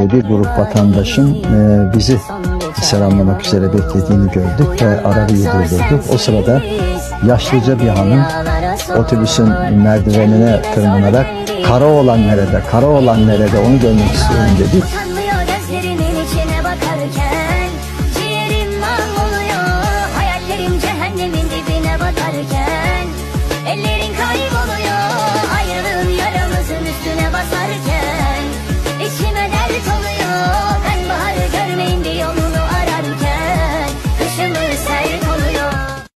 bir grup vatandaşın bizi selamlamak üzere beklediğini gördük ve arabayı durdurduk. O sırada yaşlıca bir hanım otobüsün merdivenine tırmanarak "Karaoğlan nerede? Karaoğlan nerede? Onu görmek istiyorum" dedi.